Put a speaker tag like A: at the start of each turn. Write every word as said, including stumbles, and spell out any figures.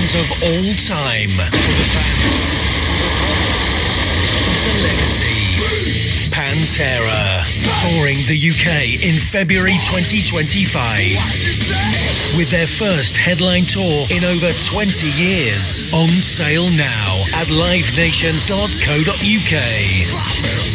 A: songs of all time. For the fans, for the brothers, for the legacy. Pantera, touring the U K in February twenty twenty-five. With their first headline tour in over twenty years. On sale now at live nation dot co dot uk.